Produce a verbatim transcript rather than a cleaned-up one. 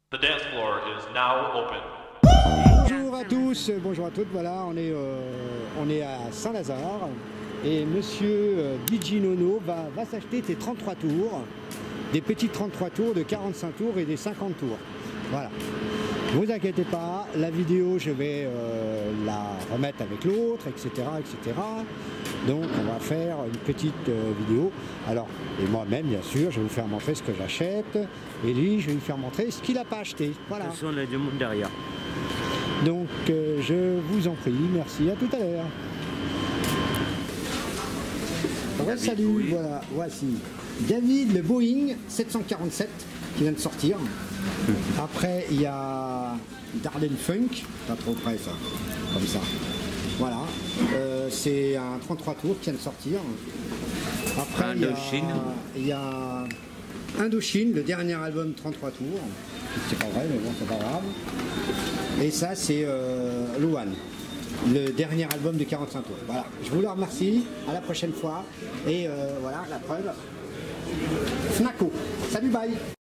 The dance floor is now open. Bonjour à tous, bonjour à toutes, voilà, on est, euh, on est à Saint-Lazare et monsieur euh, D J Nono va, va s'acheter des trente-trois tours, des petits trente-trois tours de quarante-cinq tours et des cinquante tours. Voilà. Ne vous inquiétez pas, la vidéo je vais euh, la remettre avec l'autre, et cetera, et cetera. Donc on va faire une petite euh, vidéo. Alors, et moi-même bien sûr, je vais vous faire montrer ce que j'achète. Et lui, je vais lui faire montrer ce qu'il n'a pas acheté. Voilà. Attention, on a du monde derrière. Donc euh, je vous en prie, merci, à tout à l'heure. Ouais, salut, oui. voilà, voici David le Boeing sept cent quarante-sept qui vient de sortir. Après il y a Darden Funk, pas trop près ça, comme ça. Voilà, euh, c'est un trente-trois tours qui vient de sortir. Après il y a- Indochine. il y a Indochine, le dernier album trente-trois tours. C'est pas vrai, mais bon, c'est pas grave. Et ça, c'est euh, Luan, le dernier album de quarante-cinq tours. Voilà, je vous le remercie, à la prochaine fois. Et euh, voilà, la preuve, Fnaco. Salut, bye.